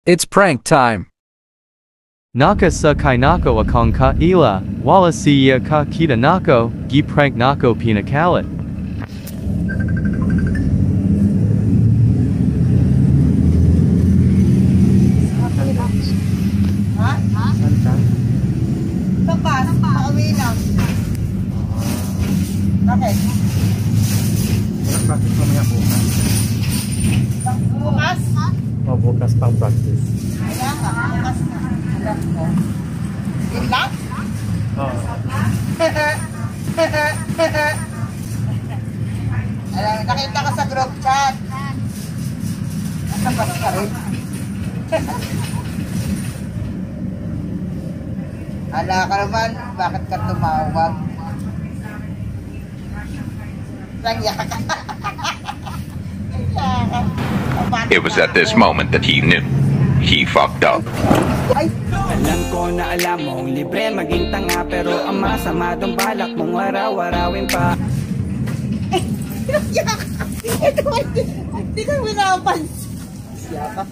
It's prank time. Naka sa kainako akong ka ila, wala siya ka kita nako, gi prank nako pinakalit. Tapas, pauwi na. Bakit? Practice mamaya bukas. Bukas? O, bukas pang practice. Kaya nga, bukas na. Alam ko. Yun lang? Oo. Alam, nakita ko sa group chat. Nasabas ka rin. Ala ka naman, bakit ka tumawag? Nagya ka. It was at this moment that he knew he fucked up. Ay! Alam ko na alam mong libre maging tanga, pero ang masama dong balak mong araw-arawin pa. Nagya ka! Ito, hindi ka pinapansin. Siya ka.